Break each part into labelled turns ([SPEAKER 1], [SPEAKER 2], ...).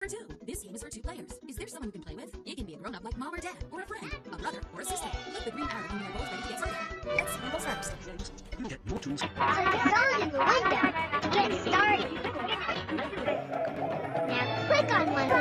[SPEAKER 1] 2. This game is for 2 players. Is there someone you can play with? It can be a grown-up like mom or dad, or a friend, a brother, or a sister. Click the green arrow when you are both ready to get started. Let's see who goes first.
[SPEAKER 2] You get more tools.
[SPEAKER 3] The song in the window to get started. Now click on one.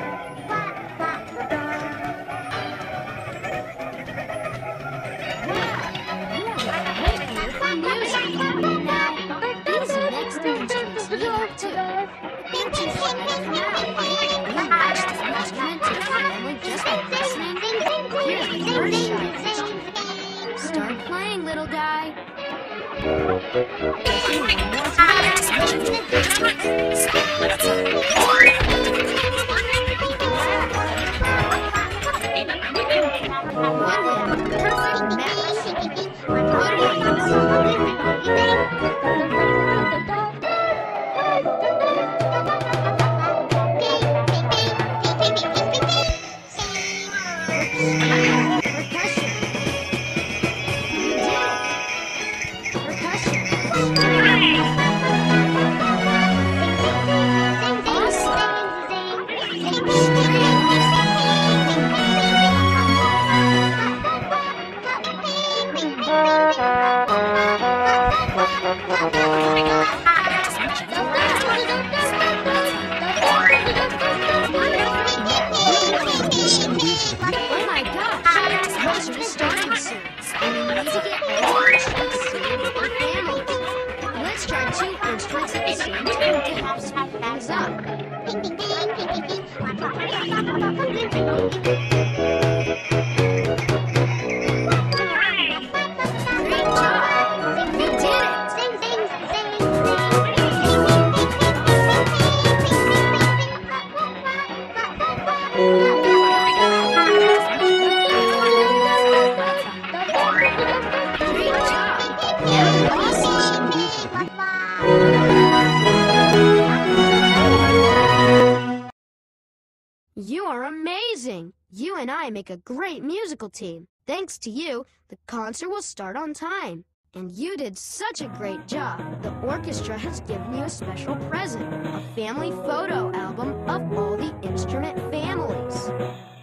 [SPEAKER 4] Start playing, little guy. You are amazing! You and I make a great musical team. Thanks to you, the concert will start on time. And you did such a great job. The orchestra has given you a special present, a family photo album of all the instrument families.